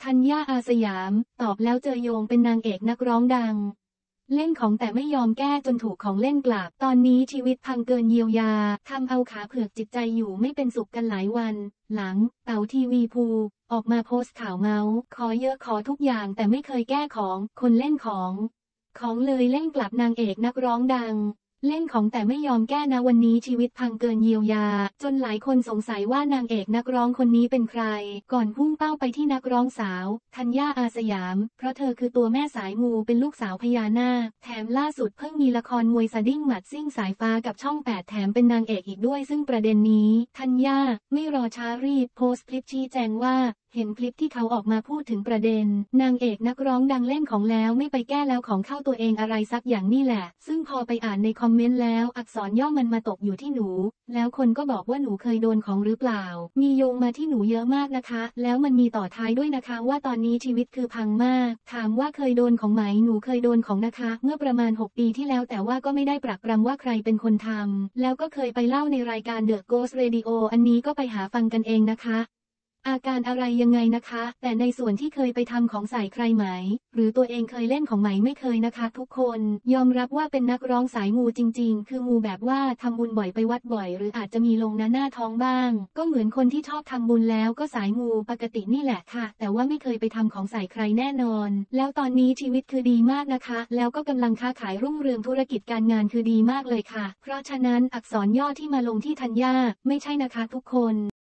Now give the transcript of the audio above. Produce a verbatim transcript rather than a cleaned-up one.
ธัญญา อาสยามตอบแล้วเจอโยงเป็นนางเอกนักร้องดังเล่นของแต่ไม่ยอมแก้จนถูกของเล่นกลับตอนนี้ชีวิตพังเกินเยียวยาทำเอาขาเผือกจิตใจอยู่ไม่เป็นสุขกันหลายวันหลังเต๋าทีวีภูออกมาโพสต์ข่าวเมาส์ขอเยอะขอทุกอย่างแต่ไม่เคยแก้ของคนเล่นของของเลยเล่นกลับนางเอกนักร้องดังเล่นของแต่ไม่ยอมแก้นะวันนี้ชีวิตพังเกินเยียวยาจนหลายคนสงสัยว่านางเอกนักร้องคนนี้เป็นใครก่อนพุ่งเป้าไปที่นักร้องสาวธัญญา อาสยามเพราะเธอคือตัวแม่สายมูเป็นลูกสาวพญานาคแถมล่าสุดเพิ่งมีละครมวยสดิ้งหมัดซิ่งสายฟ้ากับช่องแปดแถมเป็นนางเอกอีกด้วยซึ่งประเด็นนี้ธัญญาไม่รอช้ารีบโพสต์คลิปชี้แจงว่าเห็นคลิปที่เขาออกมาพูดถึงประเด็นนางเอกนักร้องดังเล่นของแล้วไม่ไปแก้แล้วของเข้าตัวเองอะไรสักอย่างนี่แหละซึ่งพอไปอ่านในคอมเมนต์แล้วอักษรย่อมันมาตกอยู่ที่หนูแล้วคนก็บอกว่าหนูเคยโดนของหรือเปล่ามีโยงมาที่หนูเยอะมากนะคะแล้วมันมีต่อท้ายด้วยนะคะว่าตอนนี้ชีวิตคือพังมากถามว่าเคยโดนของไหมหนูเคยโดนของนะคะเมื่อประมาณหกปีที่แล้วแต่ว่าก็ไม่ได้ปรักปรำว่าใครเป็นคนทำแล้วก็เคยไปเล่าในรายการ The Ghost Radio อันนี้ก็ไปหาฟังกันเองนะคะอาการอะไรยังไงนะคะแต่ในส่วนที่เคยไปทำของใส่ใครไหมหรือตัวเองเคยเล่นของไหมไม่เคยนะคะทุกคนยอมรับว่าเป็นนักร้องสายมูจริงๆคือมูแบบว่าทำบุญบ่อยไปวัดบ่อยหรืออาจจะมีลงหน้าหน้าท้องบ้างก็เหมือนคนที่ชอบทำบุญแล้วก็สายมูปกตินี่แหละค่ะแต่ว่าไม่เคยไปทำของใส่ใครแน่นอนแล้วตอนนี้ชีวิตคือดีมากนะคะแล้วก็กำลังค้าขายรุ่งเรืองธุรกิจการงานคือดีมากเลยค่ะเพราะฉะนั้นอักษรย่อที่มาลงที่ธัญญาไม่ใช่นะคะทุกคน